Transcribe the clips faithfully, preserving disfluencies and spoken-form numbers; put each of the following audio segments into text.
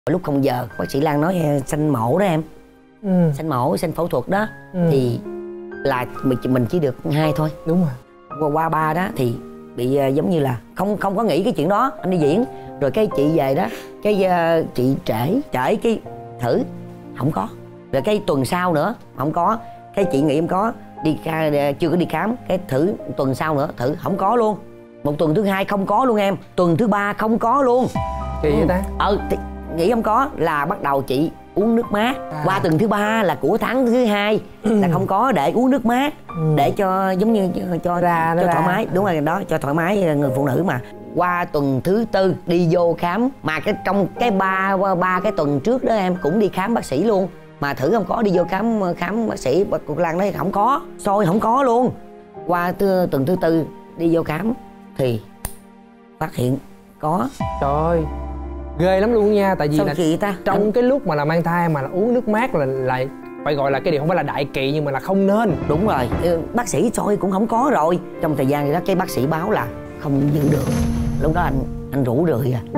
Lúc không giờ bác sĩ Lan nói sanh mổ đó em. Ừ. Sanh mổ, sanh phẫu thuật đó. Ừ. Thì là mình mình chỉ được hai thôi. Đúng rồi. Qua, qua ba đó thì bị uh, giống như là không không có nghĩ cái chuyện đó, anh đi diễn rồi cái chị về đó, cái uh, chị trễ trễ cái thử không có, rồi cái tuần sau nữa không có, cái chị nghĩ em có đi uh, chưa có đi khám, cái thử tuần sau nữa thử không có luôn, một tuần thứ hai không có luôn em, tuần thứ ba không có luôn. Kỳ vậy ta? Ờ thì nghĩ không có là bắt đầu chị uống nước mát. À. Qua tuần thứ ba là của tháng thứ hai là không có, để uống nước mát. Ừ. Để cho giống như cho, cho ra cho ra. thoải mái. Đúng rồi đó, cho thoải mái người phụ nữ mà. Qua tuần thứ tư đi vô khám, mà cái trong cái ba ba cái tuần trước đó em cũng đi khám bác sĩ luôn, mà thử không có, đi vô khám khám bác sĩ, cô Lan nói không có, soi không có luôn. Qua tư, tuần thứ tư đi vô khám thì phát hiện có. Trời ơi, ghê lắm luôn nha. Tại vì sao là kỳ ta? trong Anh... cái lúc mà là mang thai mà là uống nước mát là lại phải gọi là cái điều không phải là đại kỵ, nhưng mà là không nên. Đúng rồi, bác sĩ soi cũng không có rồi. Trong thời gian đó cái bác sĩ báo là không giữ được. Lúc đó anh anh rủ rượi à.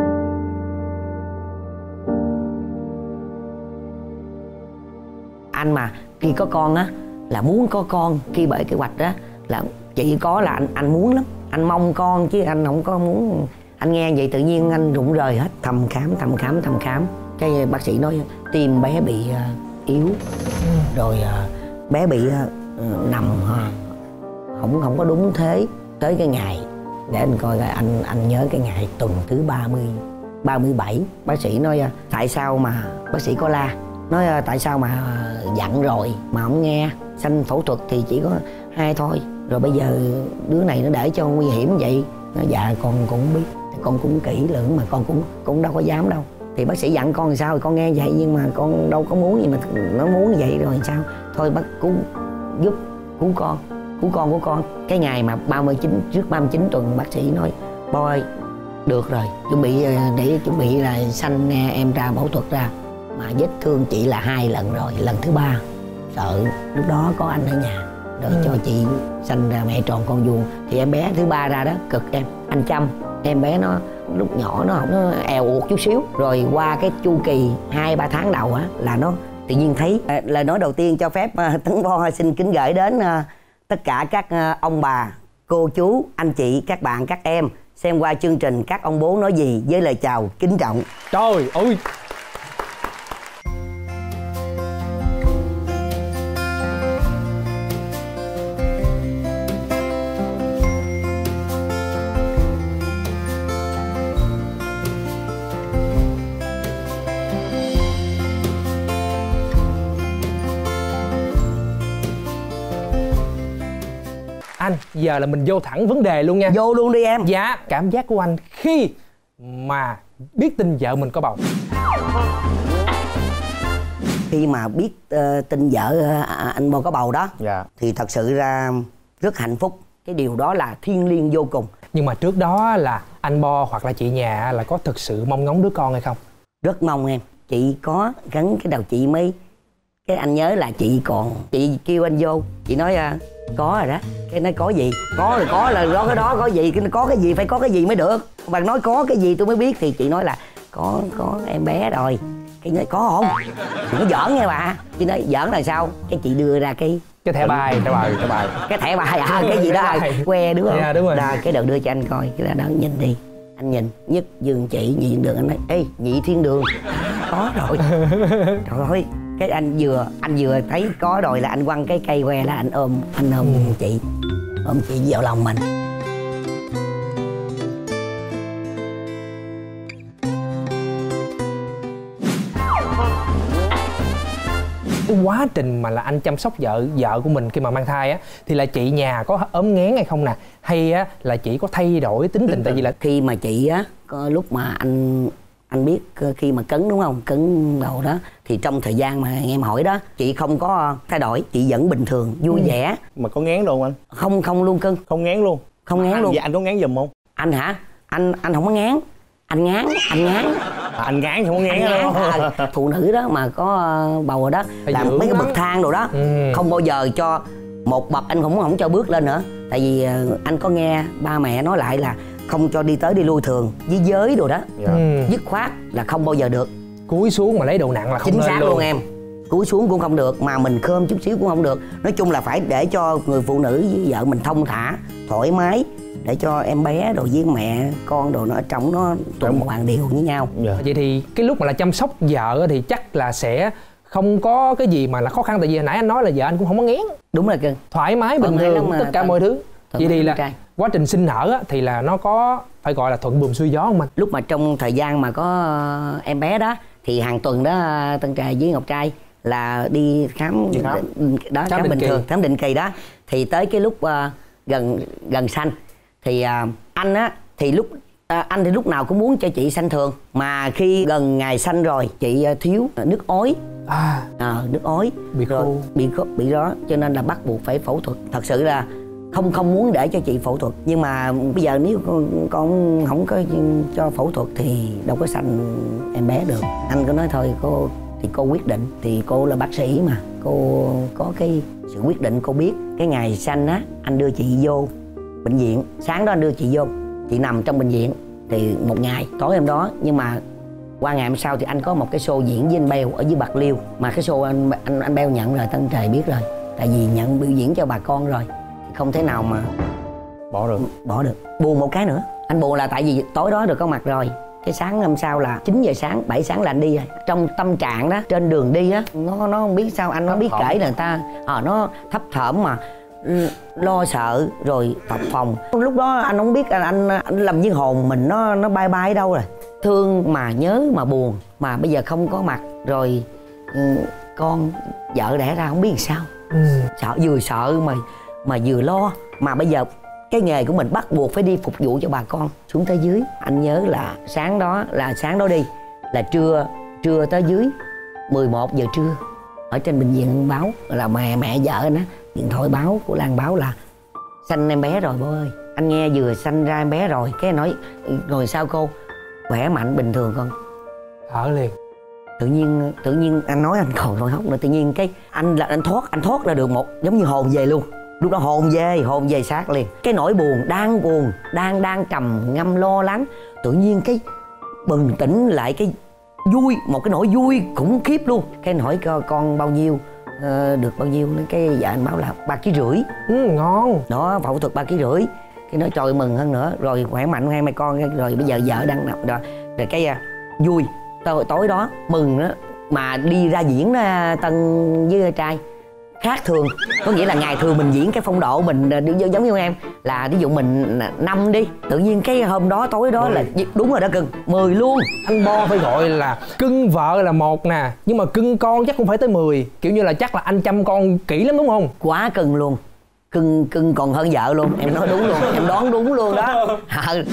Anh mà khi có con á là muốn có con, khi bởi kế hoạch đó là chị có là anh anh muốn lắm, anh mong con chứ anh không có muốn. Anh nghe vậy tự nhiên anh rụng rời hết, thăm khám thăm khám thăm khám, cái bác sĩ nói tim bé bị uh, yếu, rồi uh, bé bị uh, nằm uh, không không có đúng thế. Tới cái ngày để anh coi coi, anh anh nhớ cái ngày tuần thứ ba mươi ba mươi bảy, bác sĩ nói uh, tại sao mà bác sĩ có la, nói uh, tại sao mà uh, dặn rồi mà không nghe, sanh phẫu thuật thì chỉ có hai thôi, rồi bây giờ đứa này nó để cho nguy hiểm vậy. Nó dạ con cũng biết, con cũng kỹ lưỡng mà con cũng cũng đâu có dám đâu. Thì bác sĩ dặn con thì sao thì con nghe vậy, nhưng mà con đâu có muốn gì mà nó muốn vậy rồi sao. Thôi bác cứu giúp cứu con, cứu con của con. Cái ngày mà ba mươi chín, trước ba mươi chín tuần bác sĩ nói Boy được rồi, chuẩn bị để chuẩn bị là sanh em ra, phẫu thuật ra. Mà vết thương chị là hai lần rồi, lần thứ ba sợ lúc đó có anh ở nhà rồi ừ. cho chị sanh ra mẹ tròn con vuông. Thì em bé thứ ba ra đó cực em, anh chăm em bé nó lúc nhỏ nó không nó èo uột chút xíu, rồi qua cái chu kỳ hai ba tháng đầu á là nó tự nhiên thấy. À, lời nói đầu tiên cho phép uh, Tấn Bo xin kính gửi đến uh, tất cả các uh, ông bà, cô chú, anh chị, các bạn, các em xem qua chương trình Các Ông Bố Nói Gì với lời chào kính trọng. Trời ơi, anh, giờ là mình vô thẳng vấn đề luôn nha. Vô luôn đi em. Dạ, cảm giác của anh khi mà biết tin vợ mình có bầu. Khi mà biết uh, tin vợ uh, anh Bo có bầu đó, dạ. Thì thật sự ra rất hạnh phúc. Cái điều đó là thiêng liêng vô cùng. Nhưng mà trước đó là anh Bo hoặc là chị nhà là có thực sự mong ngóng đứa con hay không? Rất mong em. Chị có gắn cái đầu chị mới. Cái anh nhớ là chị còn, chị kêu anh vô, chị nói uh, có rồi đó. Cái nói có gì? Có rồi, có là đó cái đó có gì? Cái có cái gì phải có cái gì mới được. Bạn nói có cái gì tôi mới biết. Thì chị nói là có có em bé rồi. Cái nói có không? Đừng có giỡn nha bà. Chị nói giỡn là sao? Cái chị đưa ra cái cái thẻ bài, thẻ bài, thẻ bài. Cái thẻ bài à, cái gì đó que đúng không? Yeah, đúng rồi. Đó, cái đầu đưa cho anh coi, cái đó nhìn đi. Anh nhìn, nhất dương chị, nhị thiên đường, anh nói ê nhị thiên đường. Có rồi. Trời ơi. Cái anh vừa anh vừa thấy có rồi là anh quăng cái cây que là anh ôm anh ôm ừ. chị ôm chị vào lòng mình. Cái quá trình mà là anh chăm sóc vợ vợ của mình khi mà mang thai á, thì là chị nhà có ốm nghén hay không nè, hay á là chị có thay đổi tính tình? Tại vì là khi mà chị á có lúc mà anh anh biết khi mà cấn đúng không, cấn đầu đó, thì trong thời gian mà em hỏi đó chị không có thay đổi, chị vẫn bình thường vui ừ. vẻ. Mà có ngán đâu anh? Không không luôn cưng. Không ngán luôn? Không ngán à, luôn. Vậy anh có ngán giùm không? Anh hả? Anh anh không có ngán. Anh ngán, anh ngán. À, anh ngán không có ngán đâu. À, phụ nữ đó mà có bầu rồi đó, phải làm mấy cái bậc thang đồ đó, ừ. không bao giờ cho một bậc anh cũng không cho bước lên nữa. Tại vì anh có nghe ba mẹ nói lại là không cho đi tới đi lui thường với giới đồ đó, yeah. ừ. dứt khoát là không bao giờ được. cúi xuống mà lấy đồ nặng là không chính nên xác luôn. luôn em. Cúi xuống cũng không được, mà mình khom chút xíu cũng không được. Nói chung là phải để cho người phụ nữ với vợ mình thông thả, thoải mái, để cho em bé rồi với mẹ con đồ nó ở trong nó tụi một bàn điều với nhau. Dạ. Vậy thì cái lúc mà là chăm sóc vợ thì chắc là sẽ không có cái gì mà là khó khăn, tại vì hồi nãy anh nói là vợ anh cũng không có ngén, Đúng rồi cưng. thoải mái bình Thoải mái thường lắm mà, tất cả thoải- mọi thứ. thoải Vậy mái thì là con trai. quá trình sinh nở á, thì là nó có phải gọi là thuận buồm xuôi gió không anh? Lúc mà trong thời gian mà có ờ, em bé đó thì hàng tuần đó Tân Trà với Ngọc Trai là đi khám, Đi khám. đó Khám khám, định bình kỳ. thường, khám định kỳ đó. Thì tới cái lúc ờ, gần gần sanh thì ờ, anh á thì lúc ờ, anh thì lúc nào cũng muốn cho chị sanh thường, mà khi gần ngày sanh rồi chị ờ, thiếu nước ối. À, Ờ, nước ối Bị rồi khô. bị khô, bị đó cho nên là bắt buộc phải phẫu thuật. Thật sự là không không muốn để cho chị phẫu thuật, nhưng mà bây giờ nếu con, con không có cho phẫu thuật thì đâu có sanh em bé được. Anh có nói thôi cô thì cô quyết định, thì cô là bác sĩ mà cô có cái sự quyết định. Cô biết cái ngày sanh á anh đưa chị vô bệnh viện, sáng đó anh đưa chị vô, chị nằm trong bệnh viện thì một ngày tối hôm đó, nhưng mà qua ngày hôm sau thì anh có một cái show diễn với anh Beo ở dưới Bạc Liêu, mà cái show anh anh anh Beo nhận rồi, Tân Trời biết rồi, tại vì nhận biểu diễn cho bà con rồi, không thể nào mà Bỏ được. bỏ được. Buồn một cái nữa, anh buồn là tại vì tối đó được có mặt rồi, cái sáng hôm sau là chín giờ sáng, bảy sáng là anh đi rồi. Trong tâm trạng đó trên đường đi á, nó nó không biết sao anh nó biết kể là người ta ờ nó thấp thởm mà ừ, lo sợ rồi phập phồng. Lúc đó anh không biết là anh anh làm như hồn mình nó nó bay bay đâu rồi, thương mà nhớ mà buồn, mà bây giờ không có mặt rồi. Ừ, con vợ đẻ ra không biết làm sao. ừ. Sợ, vừa sợ mà mà vừa lo, mà bây giờ cái nghề của mình bắt buộc phải đi phục vụ cho bà con xuống tới dưới. Anh nhớ là sáng đó là sáng đó đi là trưa trưa tới dưới mười một giờ trưa ở trên bệnh viện báo là mẹ mẹ vợ anh á điện thoại báo của Lan báo là sanh em bé rồi bố ơi. Anh nghe vừa sanh ra em bé rồi, cái nói rồi sao cô? Khỏe mạnh bình thường con. Thở liền. Tự nhiên tự nhiên anh nói anh còn rồi khóc nữa, tự nhiên cái anh là anh thoát anh thoát ra được một giống như hồn về luôn. Lúc đó hồn về hồn về xác liền. Cái nỗi buồn đang buồn đang đang trầm ngâm lo lắng, tự nhiên cái bừng tỉnh lại cái vui, một cái nỗi vui khủng khiếp luôn. Cái hỏi con, con bao nhiêu ờ, được bao nhiêu, cái vợ anh báo là ba ký rưỡi. Ừ, ngon. Đó, phẫu thuật ba ký rưỡi. Cái nói trời mừng hơn nữa, rồi khỏe mạnh hai mẹ con, rồi bây giờ vợ đang nằm rồi, rồi cái uh, vui. Tối, tối đó mừng đó, mà đi ra diễn uh, Tân với trai khác thường, có nghĩa là ngày thường mình diễn cái phong độ mình uh, giống như em là ví dụ mình năm đi, tự nhiên cái hôm đó tối đó là đúng rồi đó cưng, mười luôn. Anh Bo phải gọi là cưng vợ là một nè, nhưng mà cưng con chắc cũng phải tới mười. Kiểu như là chắc là anh chăm con kỹ lắm đúng không? Quá cưng luôn, cưng cưng còn hơn vợ luôn, em nói đúng luôn, em đoán đúng luôn đó. Ừ.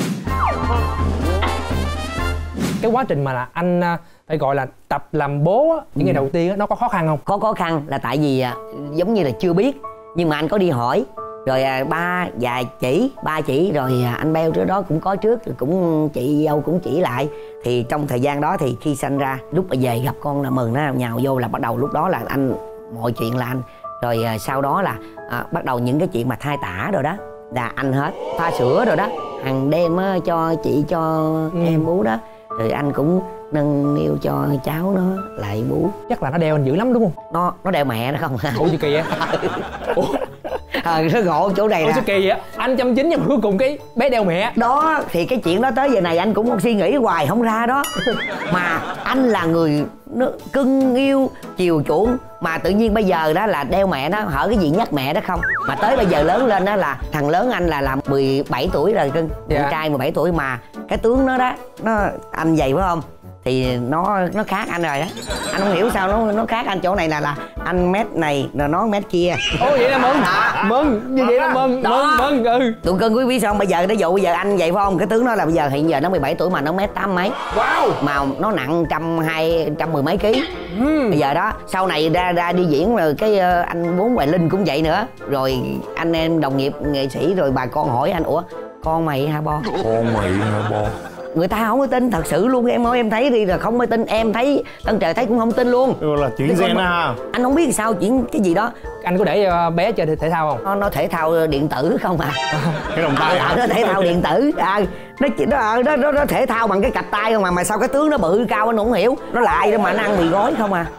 Cái quá trình mà là anh à, phải gọi là tập làm bố á, những ngày đầu tiên á, nó có khó khăn không? Có khó khăn là tại vì à, giống như là chưa biết, nhưng mà anh có đi hỏi rồi à, ba và chỉ ba chỉ rồi à, anh Beo trước đó cũng có trước, rồi cũng chị dâu cũng chỉ lại. Thì trong thời gian đó thì khi sanh ra, lúc mà về gặp con là mừng, nó nhào vô là bắt đầu lúc đó là anh mọi chuyện là anh. Rồi à, sau đó là à, bắt đầu những cái chuyện mà thai tả rồi đó là anh hết, pha sữa rồi đó hàng đêm á, cho chị cho Ừ. em bú đó, rồi anh cũng nâng niu cho cháu nó lại bú. Chắc là nó đeo anh dữ lắm đúng không? nó nó đeo mẹ nó không. Ủa gì kỳ vậy? Ủa Ờ, nó ngộ chỗ này ủa nè. sao kỳ vậy? Anh chăm chính nhưng mà cuối cùng cái bé đeo mẹ. Đó thì cái chuyện đó tới giờ này anh cũng suy nghĩ hoài không ra đó. Mà anh là người nó cưng yêu chiều chuộng, mà tự nhiên bây giờ đó là đeo mẹ đó, hở cái gì nhắc mẹ đó không. Mà tới bây giờ lớn lên đó là thằng lớn anh là làm mười bảy tuổi rồi cưng, Dạ. con trai mười bảy tuổi, mà cái tướng nó đó nó anh vậy phải không, thì nó nó khác anh rồi đó. Anh không hiểu sao nó nó khác anh chỗ này là là anh mét này rồi nó mét kia. Ồ vậy là mừng. Mừng như vậy là mừng. Mừng mừng ừ. Tụi cưng quý biết sao không? Bây giờ nó dụ bây giờ anh vậy phải không, cái tướng nó là bây giờ hiện giờ nó mười bảy tuổi mà nó mét tám mấy. Wow. Mà nó nặng trăm hai trăm mười mấy ký. Ừ. Bây giờ đó sau này ra ra đi diễn rồi cái uh, anh Bốn Hoài Linh cũng vậy nữa, rồi anh em đồng nghiệp nghệ sĩ rồi bà con hỏi anh ủa con mày hả Bo? Con mày hả Bo? người ta không có tin thật sự luôn. Em ơi, em thấy đi là không có tin, em thấy Tân Trời thấy cũng không tin luôn. Gọi là chuyện gen á ha. Anh không biết sao chuyện cái gì đó. Anh có để uh, bé chơi thể thao không? Nó, nó thể thao điện tử không à. Cái đồng tay hả? Nó thể thao điện tử à, nó, nó, nó, nó, nó thể thao bằng cái cạch tay không mà mà sao cái tướng nó bự cao anh không hiểu. Nó lại đó mà nó ăn mì gói không à.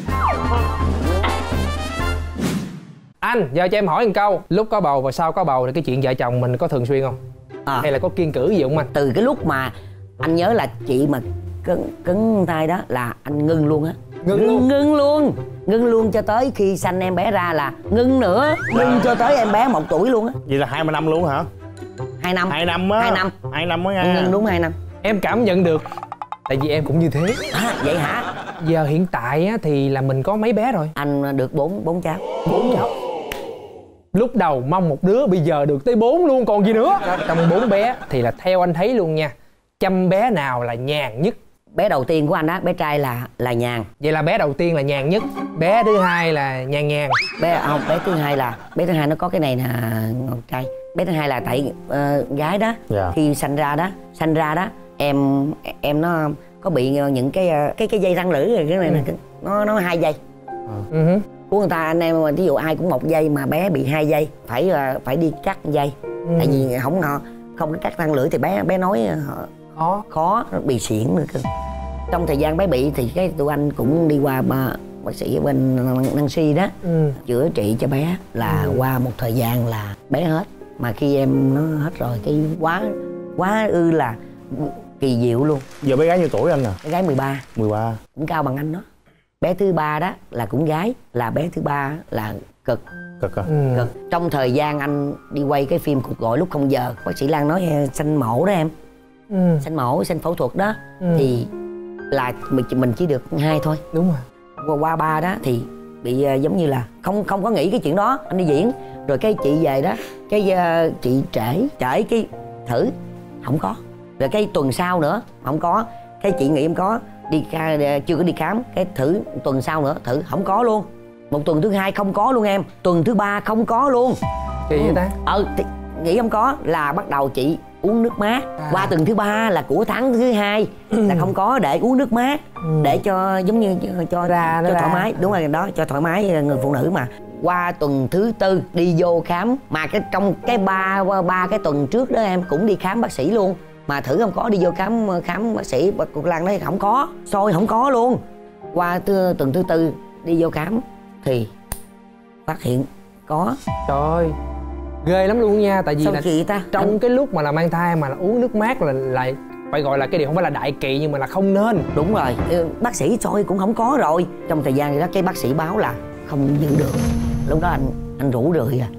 Anh, giờ cho em hỏi một câu. Lúc có bầu và sau có bầu thì cái chuyện vợ chồng mình có thường xuyên không? À. Hay là có kiêng cữ gì không anh? Từ cái lúc mà anh nhớ là chị mà cứng, cứng tay đó là anh ngưng luôn á. Ngưng luôn? Ngưng luôn. Ngưng luôn cho tới khi sanh em bé ra là ngưng nữa. Ngưng cho tới em bé một tuổi luôn á. Vậy là hai mươi năm luôn hả? Hai năm. Hai năm á. Hai năm. Hai năm á nha. Ngưng đúng hai năm. Em cảm nhận được. Tại vì em cũng như thế. À, vậy hả? Giờ hiện tại á, thì là mình có mấy bé rồi? Anh được bốn bốn cháu. Bốn cháu. Lúc đầu mong một đứa, bây giờ được tới bốn luôn còn gì nữa. Trong bốn bé thì là theo anh thấy luôn nha, chăm bé nào là nhàn nhất? Bé đầu tiên của anh á, bé trai là là nhàn. Vậy là bé đầu tiên là nhàn nhất, bé thứ hai là nhàn nhàn. Bé không, bé thứ hai là bé thứ hai nó có cái này nè ngọc trai. Bé thứ hai là tại uh, gái đó. Yeah. Khi sanh ra đó, sanh ra đó em em nó có bị những cái cái cái dây răng lưỡi rồi cái này ừ. nó nó hai dây. Ừ. Của người ta anh em mà ví dụ ai cũng một dây mà bé bị hai dây phải uh, phải đi cắt dây. Ừ. Tại vì không họ không có cắt răng lưỡi thì bé bé nói uh, khó khó bị xỉn nữa cơ. Trong thời gian bé bị thì cái tụi anh cũng đi qua bà, bác sĩ ở bên Năng Si đó. Ừ. Chữa trị cho bé là ừ. qua một thời gian là bé hết. Mà khi em nó hết rồi cái quá quá ư là kỳ diệu luôn. Giờ bé gái nhiêu tuổi anh à? Bé gái mười ba. Mười ba. Cũng cao bằng anh đó. Bé thứ ba đó là cũng gái, là bé thứ ba là cực. Cực à? Ừ. Cực. Trong thời gian anh đi quay cái phim Cuộc Gọi Lúc Không Giờ, bác sĩ Lan nói sanh mổ đó em. Ừ. Sanh mổ, sanh phẫu thuật đó. Ừ. Thì là mình chỉ được hai thôi. Đúng rồi. Qua, qua ba đó thì bị uh, giống như là không không có nghĩ cái chuyện đó. Anh đi diễn rồi cái chị về đó, cái uh, chị trễ trễ cái thử không có, rồi cái tuần sau nữa không có, cái chị nghĩ em có đi chưa có đi khám, cái thử tuần sau nữa thử không có luôn, một tuần thứ hai không có luôn em, tuần thứ ba không có luôn. Kỳ vậy ta? Ờ thì, nghĩ không có là bắt đầu chị uống nước mát. À. Qua tuần thứ ba là của tháng thứ hai là không có, để uống nước mát. Ừ. Để cho giống như cho ra cho ra. Thoải mái. Đúng rồi đó, cho thoải mái người phụ nữ mà. Qua tuần thứ tư đi vô khám, mà cái trong cái ba ba cái tuần trước đó em cũng đi khám bác sĩ luôn, mà thử không có, đi vô khám khám bác sĩ bác Cục Lan nói không có, soi không có luôn. Qua tư, tuần thứ tư đi vô khám thì phát hiện có. Trời ơi, ghê lắm luôn nha. Tại vì sao là kỳ ta? Trong Anh... cái lúc mà là mang thai mà là uống nước mát là lại phải gọi là cái điều không phải là đại kỵ, nhưng mà là không nên. Đúng rồi, bác sĩ soi cũng không có rồi. Trong thời gian đó cái bác sĩ báo là không giữ được. Lúc đó anh anh rủ rượi à.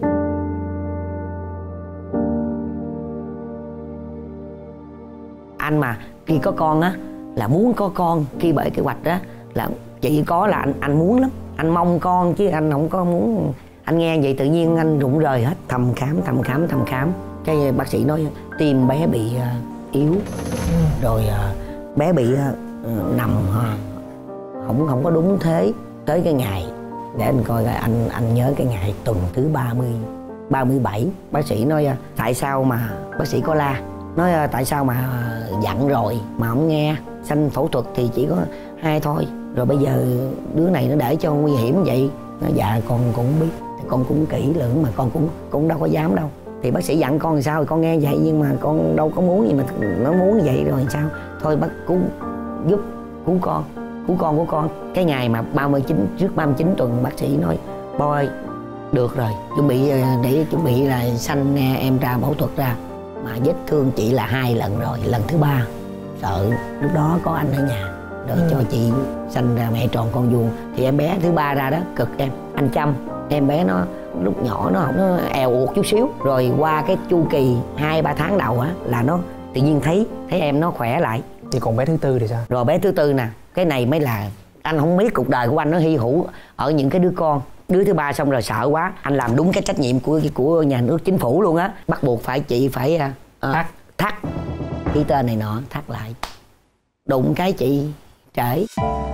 Anh mà khi có con á là muốn có con, khi bởi kế hoạch đó là chị có là anh anh muốn lắm, anh mong con chứ anh không có muốn. Anh nghe vậy tự nhiên anh rụng rời hết, thăm khám thăm khám thăm khám cái bác sĩ nói tim bé bị uh, yếu, rồi uh, bé bị uh, nằm uh, không không có đúng thế. Tới cái ngày để anh coi là anh anh nhớ cái ngày tuần thứ ba mươi ba mươi bảy, bác sĩ nói uh, tại sao mà bác sĩ có la nói uh, tại sao mà uh, dặn rồi mà không nghe, sanh phẫu thuật thì chỉ có hai thôi, rồi bây giờ đứa này nó để cho nguy hiểm vậy. Nó dạ con cũng biết, con cũng kỹ lưỡng mà con cũng cũng đâu có dám đâu. Thì bác sĩ dặn con sao thì con nghe vậy, nhưng mà con đâu có muốn gì mà nó muốn vậy rồi sao. Thôi bác cứu giúp cứu con, cứu con của con. Cái ngày mà ba mươi chín, trước ba mươi chín tuần bác sĩ nói Boy được rồi, chuẩn bị để chuẩn bị là sanh em ra phẫu thuật ra. Mà vết thương chị là hai lần rồi, lần thứ ba sợ lúc đó có anh ở nhà đỡ ừ. cho chị sanh ra mẹ tròn con vuông. Thì em bé thứ ba ra đó cực em, anh chăm em bé nó lúc nhỏ nó không nó èo uột chút xíu, rồi qua cái chu kỳ hai ba tháng đầu á là nó tự nhiên thấy thấy em nó khỏe lại. Thì còn bé thứ tư thì sao? Rồi bé thứ tư nè, cái này mới là anh không biết cuộc đời của anh nó hy hữu ở những cái đứa con. Đứa thứ ba xong rồi sợ quá, anh làm đúng cái trách nhiệm của của nhà nước chính phủ luôn á, bắt buộc phải chị phải uh, thắt thắt cái tên này nọ thắt lại. Đụng cái chị trễ,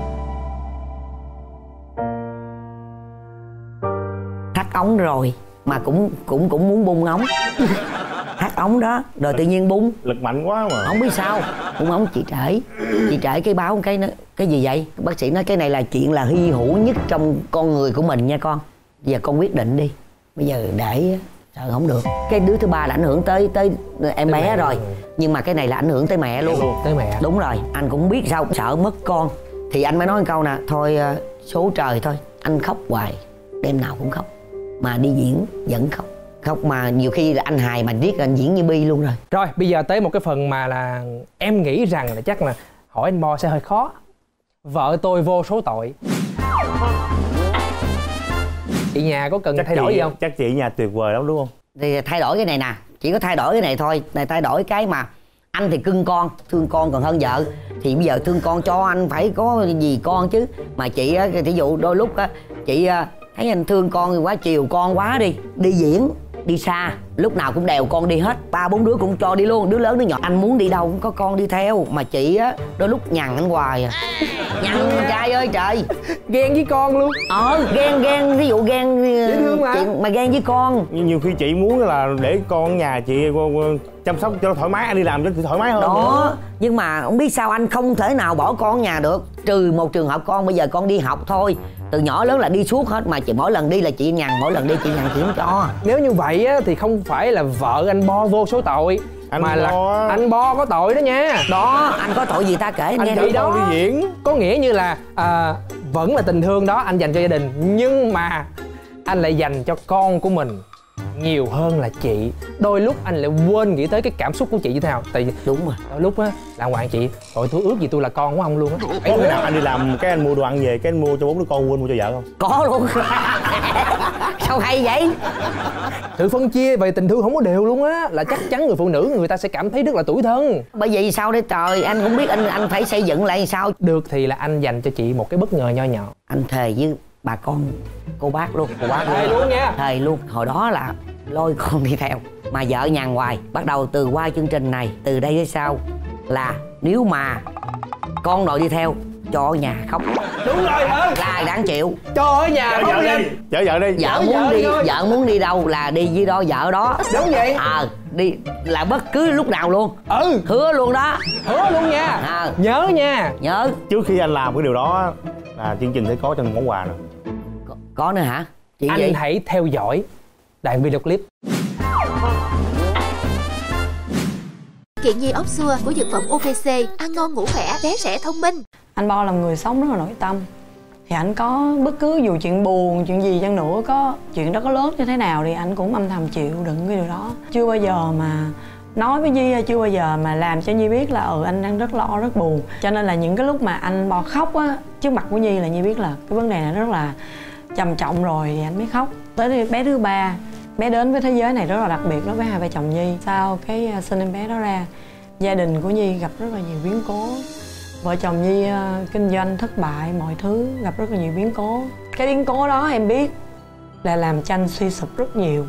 thắt ống rồi mà cũng cũng cũng muốn bung ống thắt ống đó rồi tự nhiên bung lực mạnh quá mà không biết sao cũng ống chị trễ. Chị trễ cái báo cái nó cái gì vậy? Bác sĩ nói cái này là chuyện là hy hữu nhất trong con người của mình nha con. Giờ con quyết định đi. Bây giờ để sợ không được. Cái đứa thứ ba là ảnh hưởng tới tới em bé rồi. Nhưng mà cái này là ảnh hưởng tới mẹ luôn. Tới mẹ. Đúng rồi, anh cũng biết sao sợ mất con. Thì anh mới nói một câu nè, thôi số trời thôi. Anh khóc hoài, đêm nào cũng khóc. Mà đi diễn vẫn khóc. Khóc mà nhiều khi là anh hài mà riết anh diễn như Bi luôn rồi. Rồi bây giờ tới một cái phần mà là em nghĩ rằng là chắc là hỏi anh Bo sẽ hơi khó. Vợ tôi vô số tội. Chị nhà có cần chắc thay đổi chị, gì không? Chắc chị nhà tuyệt vời lắm đúng không? Thì thay đổi cái này nè, chỉ có thay đổi cái này thôi. Này thay đổi cái mà anh thì cưng con, thương con còn hơn vợ. Thì bây giờ thương con cho anh phải có gì con chứ. Mà chị á, thí dụ đôi lúc á, chị thấy anh thương con thì quá, chiều con quá đi. Đi diễn, đi xa, lúc nào cũng đèo con đi hết. Ba bốn đứa cũng cho đi luôn, đứa lớn đứa nhỏ. Anh muốn đi đâu cũng có con đi theo. Mà chị á, đôi lúc nhằn anh hoài à. Nhằn trai ơi trời. Ghen với con luôn. Ờ, ghen ghen, ví dụ ghen mà. chị mà ghen với con. Nhưng nhiều khi chị muốn là để con nhà chị chăm sóc cho thoải mái, anh đi làm cho thoải mái hơn. Đó, nhưng mà không biết sao anh không thể nào bỏ con ở nhà được. Trừ một trường hợp con bây giờ con đi học thôi. Từ nhỏ lớn là đi suốt hết. Mà chị mỗi lần đi là chị nhằn, mỗi lần đi chị nhằn chị không cho. Nếu như vậy á, thì không phải là vợ anh Bo vô số tội, anh mà Bo... là anh Bo có tội đó nha. Đó, anh có tội gì ta kể anh, anh nghe đi đó. đi diễn. Có nghĩa như là à, vẫn là tình thương đó anh dành cho gia đình, nhưng mà anh lại dành cho con của mình nhiều hơn là chị. Đôi lúc anh lại quên nghĩ tới cái cảm xúc của chị như thế nào. Tại vì đúng rồi, đôi lúc á là hoàng chị, tội tôi ước gì tôi là con của ông luôn á. Có khi nào anh đi làm cái anh mua đồ ăn về cái anh mua cho bốn đứa con, quên mua cho vợ không? Có luôn. Sao hay vậy? Sự phân chia về tình thương không có đều luôn á, là chắc chắn người phụ nữ người ta sẽ cảm thấy rất là tủi thân. Bởi vì sao đấy trời, anh cũng biết anh anh phải xây dựng lại sao. Được thì là anh dành cho chị một cái bất ngờ nho nhỏ. Anh thề với bà con cô bác luôn, cô bác Thề luôn nha. Thề luôn. Hồi đó là lôi con đi theo mà vợ nhàn hoài. Bắt đầu từ qua chương trình này, từ đây tới sau là nếu mà con nội đi theo cho ở nhà khóc. Đúng rồi ơi, là đáng chịu. cho ở nhà không đi. Chở vợ đi. Vợ muốn đi, vợ muốn đi đâu là đi với đó vợ đó. Đúng vậy. Ờ à, đi là bất cứ lúc nào luôn. Ừ, hứa luôn đó. Hứa luôn nha. À, nhớ nha. Nhớ. Trước khi anh làm cái điều đó là chương trình sẽ có cho món quà nào? Có, có nữa hả? Chị Anh gì? hãy theo dõi đoạn video clip. Kiện nhi ốc xua của dược phẩm u vê xê, ăn ngon ngủ khỏe, bé sẽ thông minh. Anh Bo là người sống rất là nội tâm. Thì anh có bất cứ dù chuyện buồn, chuyện gì chăng nữa, có chuyện đó có lớn như thế nào thì anh cũng âm thầm chịu đựng cái điều đó. Chưa bao giờ mà nói với Nhi, chưa bao giờ mà làm cho Nhi biết là ừ anh đang rất lo, rất buồn. Cho nên là những cái lúc mà anh Bo khóc á trước mặt của Nhi là Nhi biết là cái vấn đề này rất là trầm trọng rồi thì anh mới khóc. Tới bé thứ ba, bé đến với thế giới này rất là đặc biệt đối với hai vợ chồng Nhi. Sau cái sinh em bé đó ra, gia đình của Nhi gặp rất là nhiều biến cố. Vợ chồng Nhi uh, kinh doanh thất bại, mọi thứ gặp rất là nhiều biến cố. Cái biến cố đó em biết là làm cho anh suy sụp rất nhiều.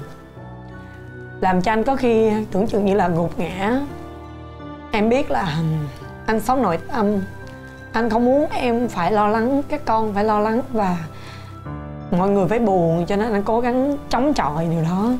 Làm cho anh có khi tưởng chừng như là gục ngã. Em biết là anh sống nội tâm. Anh không muốn em phải lo lắng, các con phải lo lắng và mọi người phải buồn, cho nên anh cố gắng chống chọi điều đó.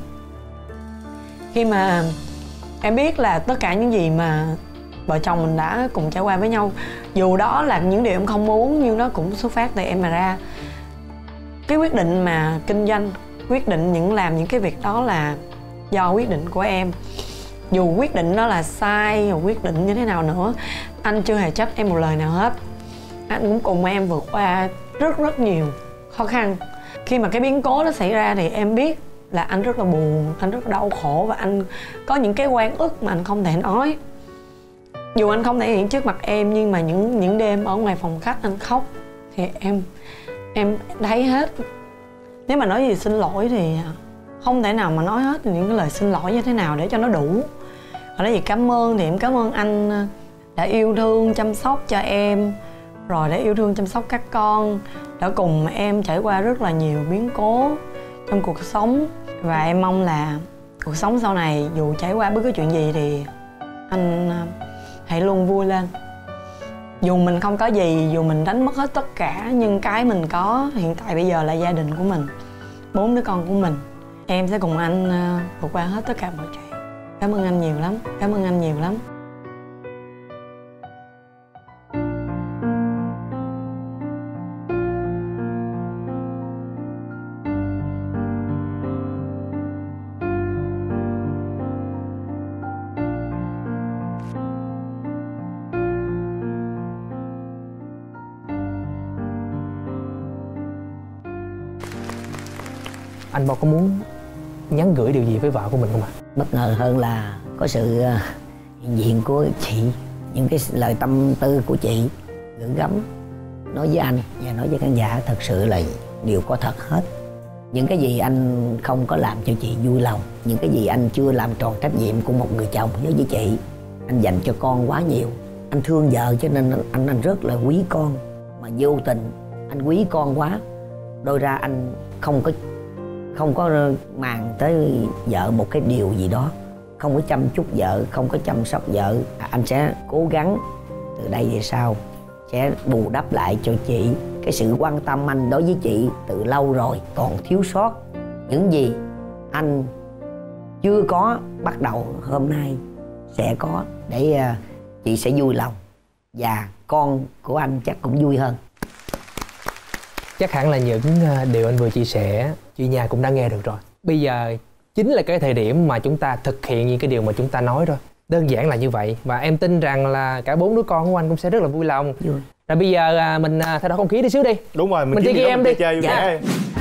Khi mà em biết là tất cả những gì mà vợ chồng mình đã cùng trải qua với nhau, dù đó là những điều em không muốn nhưng nó cũng xuất phát từ em mà ra. Cái quyết định mà kinh doanh, quyết định những làm những cái việc đó là do quyết định của em. Dù quyết định đó là sai, dù quyết định như thế nào nữa, anh chưa hề trách em một lời nào hết. Anh cũng cùng em vượt qua rất rất nhiều khó khăn. Khi mà cái biến cố đó xảy ra thì em biết là anh rất là buồn, anh rất là đau khổ và anh có những cái oan ức mà anh không thể nói. Dù anh không thể hiện trước mặt em nhưng mà những những đêm ở ngoài phòng khách anh khóc thì em em thấy hết. Nếu mà nói gì xin lỗi thì không thể nào mà nói hết những cái lời xin lỗi như thế nào để cho nó đủ. Ở đây gì cảm ơn thì em cảm ơn anh đã yêu thương chăm sóc cho em, rồi đã yêu thương chăm sóc các con, đã cùng em trải qua rất là nhiều biến cố trong cuộc sống. Và em mong là cuộc sống sau này dù trải qua bất cứ chuyện gì thì anh hãy luôn vui lên. Dù mình không có gì, dù mình đánh mất hết tất cả, nhưng cái mình có hiện tại bây giờ là gia đình của mình, bốn đứa con của mình. Em sẽ cùng anh vượt qua hết tất cả mọi chuyện. Cảm ơn anh nhiều lắm, cảm ơn anh nhiều lắm. anh Bo có muốn nhắn gửi điều gì với vợ của mình không ạ? Bất ngờ hơn là có sự ờ, hiện diện của chị, những cái lời tâm tư của chị gửi gắm nói với anh và nói với khán giả thật sự là đều có thật hết. Những cái gì anh không có làm cho chị vui lòng, những cái gì anh chưa làm tròn trách nhiệm của một người chồng đối với chị, anh dành cho con quá nhiều. Anh thương vợ cho nên anh anh rất là quý con, mà vô tình anh quý con quá, đôi ra anh không có không có màng tới vợ một cái điều gì đó, không có chăm chút vợ, không có chăm sóc vợ. Anh sẽ cố gắng từ đây về sau sẽ bù đắp lại cho chị cái sự quan tâm anh đối với chị từ lâu rồi, còn thiếu sót những gì anh chưa có, bắt đầu hôm nay sẽ có, để uh, chị sẽ vui lòng và con của anh chắc cũng vui hơn. Chắc hẳn là những điều anh vừa chia sẻ chị nhà cũng đã nghe được rồi. Bây giờ chính là cái thời điểm mà chúng ta thực hiện những cái điều mà chúng ta nói rồi. Đơn giản là như vậy. Và em tin rằng là cả bốn đứa con của anh cũng sẽ rất là vui lòng. Vui. Rồi bây giờ mình thay đổi không khí đi xíu đi. Đúng rồi, mình, mình chơi game em đi. Chơi dạ.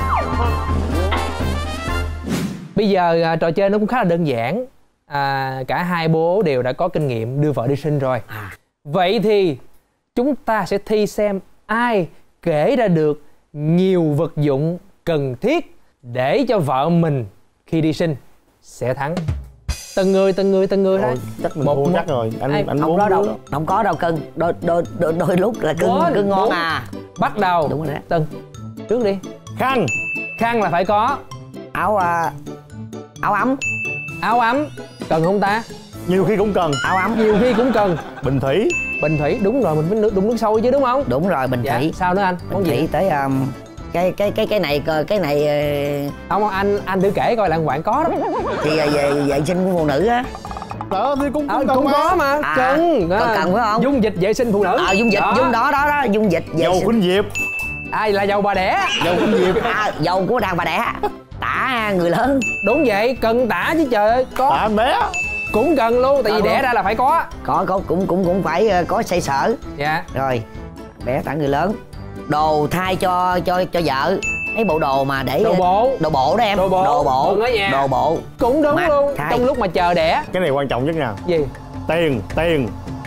Bây giờ trò chơi nó cũng khá là đơn giản. À, cả hai bố đều đã có kinh nghiệm đưa vợ đi sinh rồi. À. Vậy thì chúng ta sẽ thi xem ai kể ra được nhiều vật dụng cần thiết để cho vợ mình khi đi sinh sẽ thắng. Từng người từng người từng người thôi. Chắc mình một chắc rồi. Anh Ai, anh không có đâu, không có đâu cưng. Đôi đôi đôi, đôi lúc là cưng cưng ngon bốn. À. Bắt đầu. Đúng rồi đấy. Từng trước đi. Khăn. Khăn là phải có. Áo uh, áo ấm. Áo ấm cần không ta? Nhiều khi cũng cần. Áo ấm nhiều khi cũng cần. Bình thủy. Bình thủy đúng rồi, mình phải nước đun nước sôi chứ đúng không? Đúng rồi, bình dạ. thủy. Sao nữa anh? Bình thủy tới um, cái cái cái cái này cái này không anh anh thử kể coi là bạn có đó. Thì về vệ sinh của phụ nữ á. Đó thì cũng, cũng, à, cần cũng có mà. À, cần có cần phải không? Dung dịch vệ sinh phụ nữ. Ờ à, dung dịch đó. dung đó đó đó dung dịch vệ dầu sinh. khuynh diệp. Ai là dầu bà đẻ? Dầu khuynh diệp. À, dầu của đàn bà đẻ. Tả người lớn. Đúng vậy, cần tả chứ trời ơi. Có tả bé cũng cần luôn, tại vì đẻ ra là phải có. Có có cũng cũng cũng phải có xây sở. Dạ. Rồi bé tả người lớn. Đồ thay cho cho cho vợ. Mấy bộ đồ mà để đồ bộ đồ bộ đó em. Đồ bộ đồ bộ, đồ, nhà. đồ bộ. Cũng đúng Mặc, luôn thay. Trong lúc mà chờ đẻ. Cái này quan trọng nhất nào. Gì? Tiền. Tiền.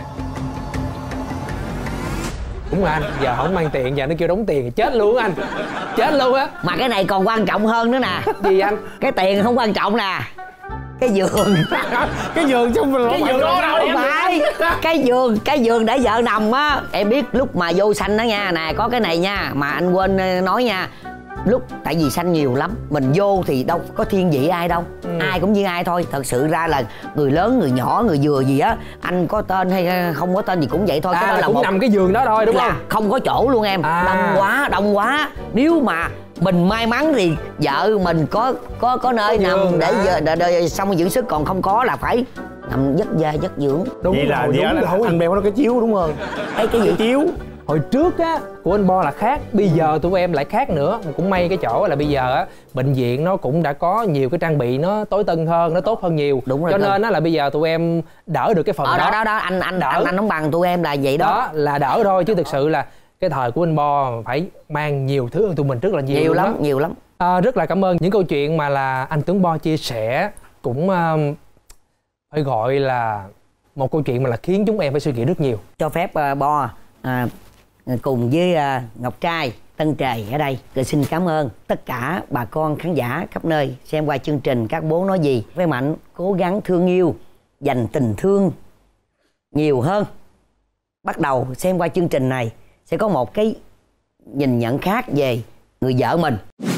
Đúng rồi anh, giờ không mang tiền, giờ nó kêu đóng tiền chết luôn anh. Chết luôn á. Mà cái này còn quan trọng hơn nữa nè. Gì anh? Cái tiền không quan trọng nè. Cái giường. Cái giường chứ mình cái giường đó đâu không phải. Cái giường, cái giường để vợ nằm á. Em biết lúc mà vô sanh đó nha, nè có cái này nha, mà anh quên nói nha. Lúc tại vì sanh nhiều lắm, mình vô thì đâu có thiên vị ai đâu. Ừ. Ai cũng như ai thôi. Thật sự ra là người lớn, người nhỏ, người vừa gì á, anh có tên hay không có tên gì cũng vậy thôi. À, cái đó là cũng một... nằm cái giường đó thôi đúng là không? Không có chỗ luôn em. À. Đông quá, đông quá. Nếu mà mình may mắn thì vợ mình có có có nơi nằm để, để, để, để xong dưỡng sức, còn không có là phải nằm giấc da giấc dưỡng. Đúng vậy là rồi, vậy đúng anh, rồi. Anh bèo nó cái chiếu đúng không? Cái cái gì cái chiếu? Hồi trước á của anh Bo là khác, bây giờ tụi em lại khác nữa. Cũng may cái chỗ là bây giờ á bệnh viện nó cũng đã có nhiều cái trang bị nó tối tân hơn, nó tốt hơn nhiều. Đúng rồi. Cho nên á là bây giờ tụi em đỡ được cái phần ờ, đó. đó đó đó anh anh đỡ. anh anh không bằng tụi em là vậy đó. Đó là đỡ thôi, chứ thực sự là cái thời của anh Bo phải mang nhiều thứ hơn tụi mình rất là nhiều. Nhiều lắm, đó. nhiều lắm. À, rất là cảm ơn những câu chuyện mà là anh Tuấn Bo chia sẻ, cũng uh, phải gọi là một câu chuyện mà là khiến chúng em phải suy nghĩ rất nhiều. Cho phép uh, Bo uh, cùng với uh, Ngọc Trai, Tân Trề ở đây, tôi xin cảm ơn tất cả bà con khán giả khắp nơi xem qua chương trình Các Bố Nói Gì. Với Mạnh cố gắng thương yêu, dành tình thương nhiều hơn. Bắt đầu xem qua chương trình này sẽ có một cái nhìn nhận khác về người vợ mình.